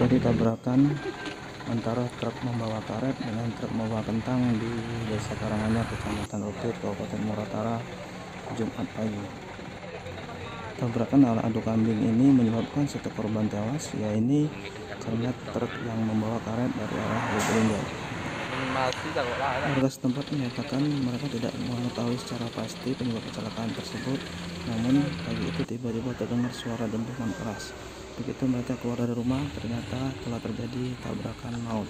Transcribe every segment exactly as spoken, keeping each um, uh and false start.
terjadi tabrakan antara truk membawa karet dengan truk membawa kentang di Desa Karanganyar, Kecamatan Rupit, Kabupaten Muratara, Jumat pagi. Tabrakan ala adu kambing ini menyebabkan satu korban tewas, yaitu karena truk yang membawa karet dari arah Lubulingga. Warga setempat menyatakan mereka tidak mengetahui secara pasti penyebab kecelakaan tersebut, namun pagi itu tiba-tiba terdengar suara dentuman keras. Begitu mereka keluar dari rumah, ternyata telah terjadi tabrakan maut.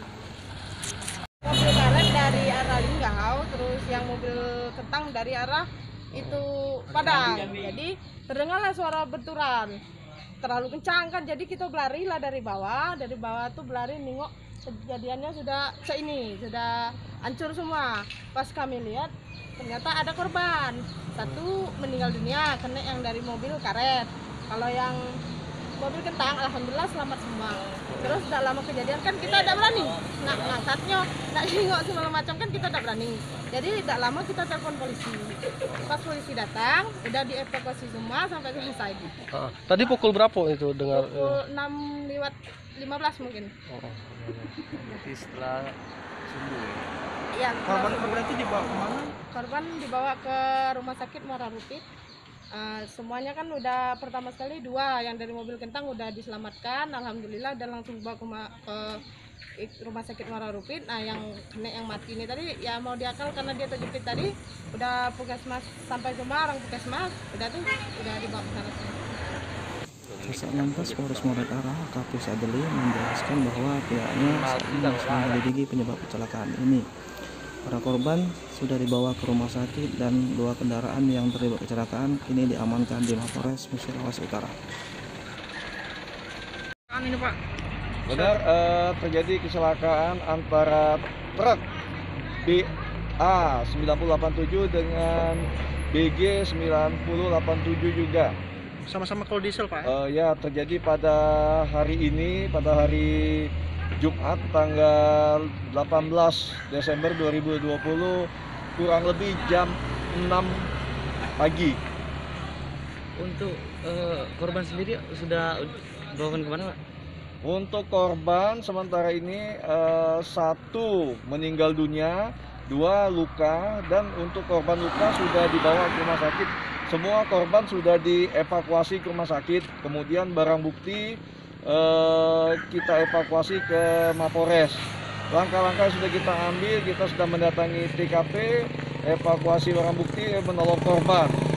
Mobil karet dari arah Linggau, terus yang mobil kentang dari arah itu Padang. Jadi terdengarlah suara benturan terlalu kencang kan, jadi kita berlari lah dari bawah, dari bawah tuh berlari nengok kejadiannya sudah seini, sudah hancur semua. Pas kami lihat ternyata ada korban, satu meninggal dunia kena yang dari mobil karet. Kalau yang mobil kentang alhamdulillah selamat semua. Terus tidak lama kejadian kan kita tidak berani nak ngangkatnya, nak nengok segala macam kan kita tidak berani. Jadi tidak lama kita telepon polisi. Pas polisi datang udah dievakuasi semua sampai selesai. Uh, tadi pukul berapa itu dengar? Pukul enam lewat lima belas mungkin. Oh, Jadi setelah subuh. Ya, Korban korban itu dibawa kemana? korban dibawa ke rumah sakit Muara Rupit. Uh, semuanya kan udah pertama sekali dua yang dari mobil kentang udah diselamatkan, alhamdulillah, dan langsung bawa ke, ke rumah sakit Muara Rupit. Nah yang kena yang mati ini tadi ya mau diakal karena dia terjepit tadi, udah puskesmas sampai semua orang puskesmas udah tuh udah dibawa ke sana. Kasat Lantas Polres Muratara, A K P Sadeli, menjelaskan bahwa pihaknya saat ini masih menyelidiki penyebab kecelakaan ini. Para korban sudah dibawa ke rumah sakit dan dua kendaraan yang terlibat kecelakaan kini diamankan di Mapolres Musirawas Utara. Ini Pak. Benar, eh, terjadi kecelakaan antara truk B A sembilan nol delapan tujuh dengan B G sembilan nol delapan tujuh juga. Sama-sama kalau diesel Pak. Eh, ya, terjadi pada hari ini, pada hari Jumat tanggal delapan belas Desember dua ribu dua puluh, kurang lebih jam enam pagi. Untuk uh, korban sendiri sudah dibawakan kemana Pak? Untuk korban sementara ini eh, satu meninggal dunia, dua luka, dan untuk korban luka sudah dibawa ke rumah sakit. Semua korban sudah dievakuasi ke rumah sakit, kemudian barang bukti Eh, kita evakuasi ke Mapolres. Langkah-langkah sudah kita ambil, kita sudah mendatangi T K P, evakuasi barang bukti, menolong korban.